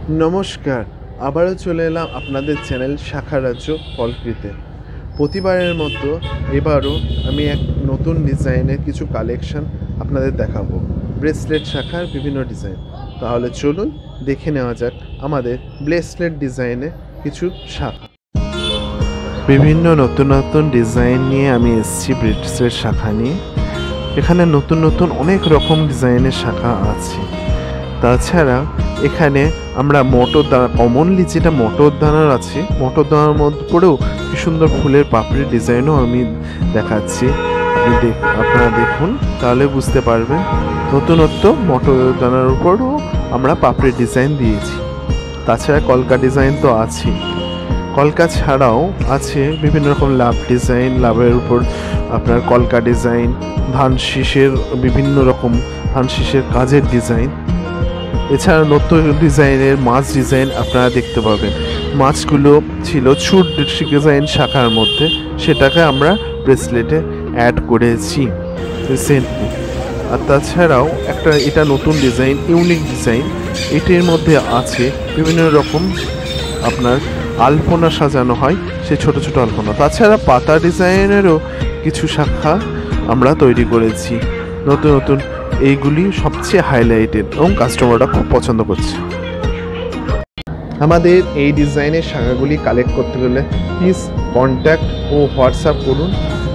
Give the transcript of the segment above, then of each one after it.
নমস্কার, আবারও চলে এলাম আপনাদের চ্যানেল শাখা রাজ্য ফলকৃতে। প্রতিবারের মতো এবারও আমি এক নতুন ডিজাইনের কিছু কালেকশন আপনাদের দেখাবো, ব্রেসলেট শাখার বিভিন্ন ডিজাইন। তাহলে চলুন দেখে নেওয়া যাক আমাদের ব্রেসলেট ডিজাইনে কিছু শাখা। বিভিন্ন নতুন নতুন ডিজাইন নিয়ে আমি এসেছি ব্রেসলেট শাখা নিয়ে। এখানে নতুন নতুন অনেক রকম ডিজাইনের শাখা আছে। তাছাড়া এখানে আমরা মোটর দানা, কমনলি যেটা মোটর দানার আছে, মোটর দানার মধ্যে পরেও কি সুন্দর ফুলের পাপড়ির ডিজাইনও আমি দেখাচ্ছি। আপনারা দেখুন, তাহলে বুঝতে পারবেন। নতুনত্ব মোটর দানার উপরও আমরা পাপড়ির ডিজাইন দিয়েছি। তাছাড়া কলকা ডিজাইন তো আছেই। কলকা ছাড়াও আছে বিভিন্ন রকম লাভ ডিজাইন, লাভের উপর আপনার কলকা ডিজাইন, ধান শীষের বিভিন্ন রকম ধান শীষের কাজের ডিজাইন। এছাড়া নতুন ডিজাইনের মাছ ডিজাইন আপনারা দেখতে পাবেন। মাছগুলো ছিল ছুট ডিজাইন শাখার মধ্যে, সেটাকে আমরা ব্রেসলেটে অ্যাড করেছি রিসেন্টলি। আর তাছাড়াও এটা নতুন ডিজাইন, ইউনিক ডিজাইন। এটির মধ্যে আছে বিভিন্ন রকম আপনার আলপনা সাজানো হয়, সে ছোট ছোট আলপনা। তাছাড়া পাতা ডিজাইনেরও কিছু শাখা আমরা তৈরি করেছি নতুন নতুন। এইগুলি সবচেয়ে হাইলাইটেড এবং কাস্টমাররা খুব পছন্দ করছে। আমাদের এই ডিজাইনের শাখাগুলি কালেক্ট করতে গেলে প্লিজ কন্ট্যাক্ট ও হোয়াটসঅ্যাপ করুন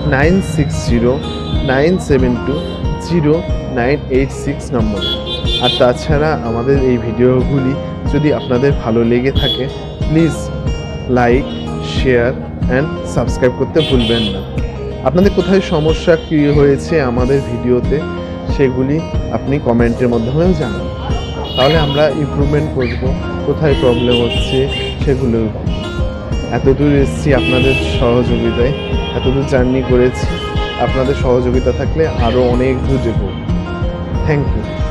9609720986 নম্বরে। আর তাছাড়া আমাদের এই ভিডিওগুলি যদি আপনাদের ভালো লেগে থাকে, please like, share and subscribe করতে ভুলবেন না। আপনাদের কোথায় সমস্যা কী হয়েছে আমাদের ভিডিওতে, সেগুলি আপনি কমেন্টের মাধ্যমেও জানান। তাহলে আমরা ইমপ্রুভমেন্ট করব, কোথায় প্রবলেম হচ্ছে সেগুলো। এতদূর এসেছি আপনাদের সহযোগিতায়, এতদূর জার্নি করেছি। আপনাদের সহযোগিতা থাকলে আরও অনেক দূর যাব। Thank you.